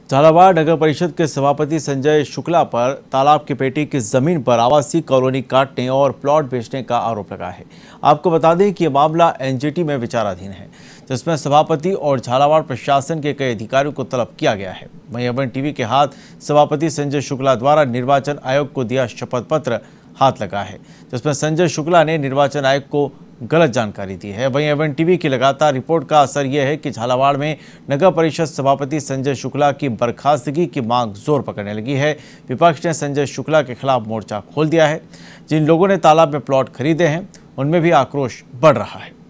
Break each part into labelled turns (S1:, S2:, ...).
S1: झालावाड़ नगर परिषद के सभापति संजय शुक्ला पर तालाब की पेटी की जमीन पर आवासीय कॉलोनी काटने और प्लॉट बेचने का आरोप लगा है। आपको बता दें कि यह मामला एनजीटी में विचाराधीन है, जिसमें सभापति और झालावाड़ प्रशासन के कई अधिकारियों को तलब किया गया है। वहीं एवन टीवी के हाथ सभापति संजय शुक्ला द्वारा निर्वाचन आयोग को दिया शपथ पत्र हाथ लगा है, जिसमें संजय शुक्ला ने निर्वाचन आयोग को गलत जानकारी दी है। वहीं एवन टीवी की लगातार रिपोर्ट का असर यह है कि झालावाड़ में नगर परिषद सभापति संजय शुक्ला की बर्खास्तगी की मांग जोर पकड़ने लगी है। विपक्ष ने संजय शुक्ला के खिलाफ मोर्चा खोल दिया है। जिन लोगों ने तालाब में प्लॉट खरीदे हैं उनमें भी आक्रोश बढ़ रहा है।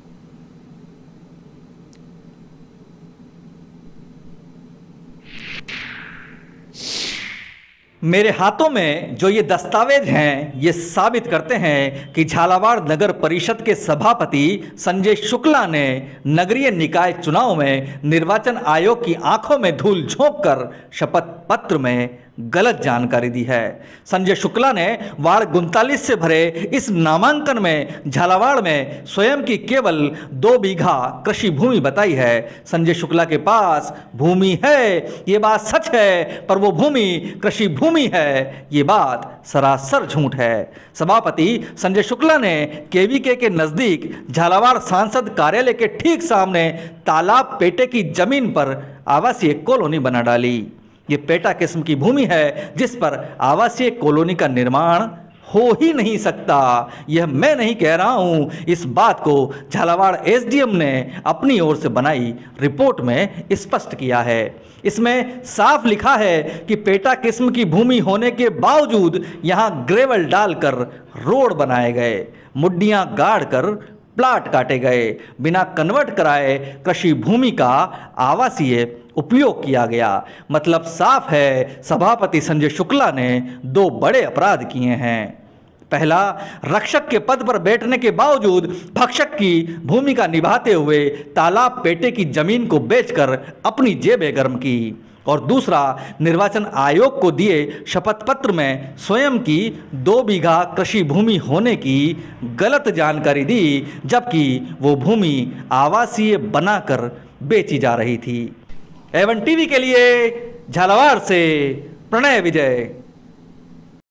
S2: मेरे हाथों में जो ये दस्तावेज हैं ये साबित करते हैं कि झालावाड़ नगर परिषद के सभापति संजय शुक्ला ने नगरीय निकाय चुनाव में निर्वाचन आयोग की आंखों में धूल झोंककर शपथ पत्र में गलत जानकारी दी है। संजय शुक्ला ने वार्ड 39 से भरे इस नामांकन में झालावाड़ में स्वयं की केवल 2 बीघा कृषि भूमि बताई है। संजय शुक्ला के पास भूमि है, ये बात सच है, पर वो भूमि कृषि भूमि है, ये बात सरासर झूठ है। सभापति संजय शुक्ला ने केवीके के नजदीक झालावाड़ सांसद कार्यालय के ठीक सामने तालाब पेटे की जमीन पर आवासीय कॉलोनी बना डाली। ये पेटा किस्म की भूमि है जिस पर आवासीय कॉलोनी का निर्माण हो ही नहीं सकता। यह मैं नहीं कह रहा हूं, इस बात को झालावाड़ एसडीएम ने अपनी ओर से बनाई रिपोर्ट में स्पष्ट किया है। इसमें साफ लिखा है कि पेटा किस्म की भूमि होने के बावजूद यहां ग्रेवल डालकर रोड बनाए गए, मुड्डियां गाड़कर प्लाट काटे गए, बिना कन्वर्ट कराए कृषि भूमि का आवासीय उपयोग किया गया। मतलब साफ है, सभापति संजय शुक्ला ने 2 बड़े अपराध किए हैं। पहला, रक्षक के पद पर बैठने के बावजूद भक्षक की भूमिका निभाते हुए तालाब पेटे की जमीन को बेचकर अपनी जेबें गर्म की। और दूसरा, निर्वाचन आयोग को दिए शपथ पत्र में स्वयं की 2 बीघा कृषि भूमि होने की गलत जानकारी दी, जबकि वो भूमि आवासीय बनाकर बेची जा रही थी। एवन टीवी के लिए झालावाड़ से प्रणय विजय।